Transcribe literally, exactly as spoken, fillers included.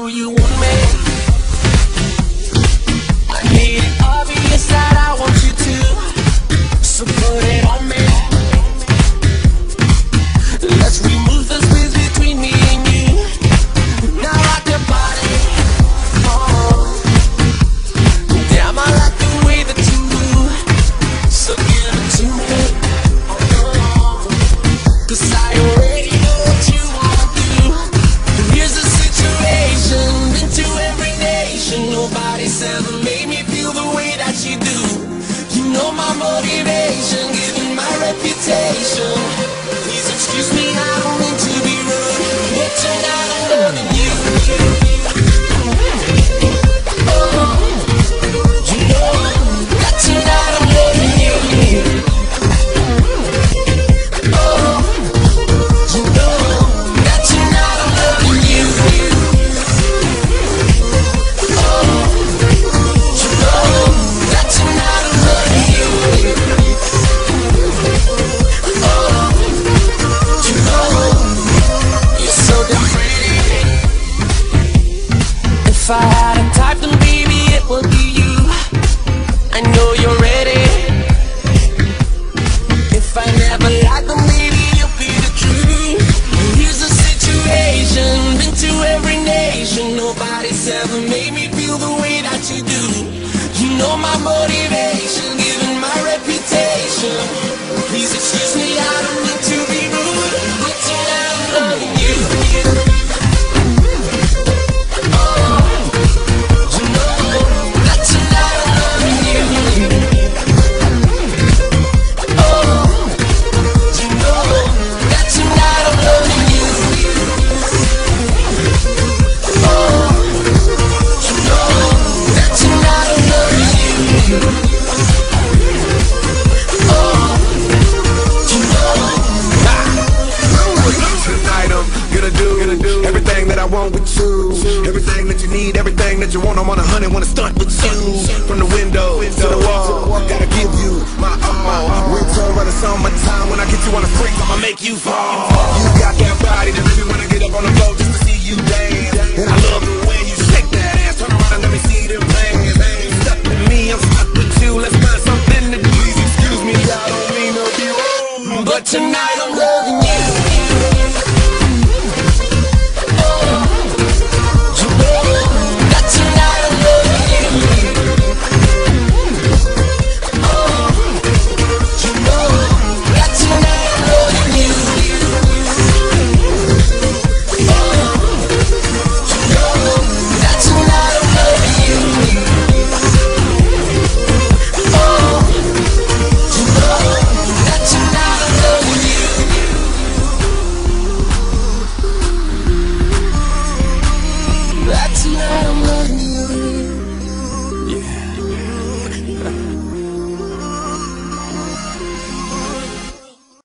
do you want me? I made it obvious that I want you to, so put it on me. Let's remove the space between me and you. Now rock your body, oh. Damn, I like the way that you move, so give it to me, oh. Cause I already know what you wanna do. Here's the situation, been to every nation. Nobody's ever made me feel the way that you do. You know my motivation, given my reputation. Please excuse me, I don't mean to be rude, but tonight I'm loving you. Oh, you know that tonight I'm loving you. Oh, you know that tonight I'm loving you. Oh, you know that tonight I'm loving you. Oh, you know you're so damn pretty. If I had a type, then baby it would be you. I know you're ready. If I never liked them, maybe you'll be the truth. Here's the situation, been to every nation. Nobody's ever made me feel the way that you do. You know my motivation, given my reputation. Please excuse me, I don't mean to be rude, but tonight I'm loving you. Oh, you know that tonight I'm loving you. Oh, you know that tonight I'm loving you. Oh, you know that tonight I'm loving you. Oh, you know. Tonight I'm gonna do, gonna do everything that I want with you. Everything that you need, everything that you want. I'm on a hundred, wanna start with you. From the window to the wall, gotta give you my all. Winter or the summertime, when I get you on the freak, I'ma make you fall. You got that body that really wanna get up on the floor just to see you dance.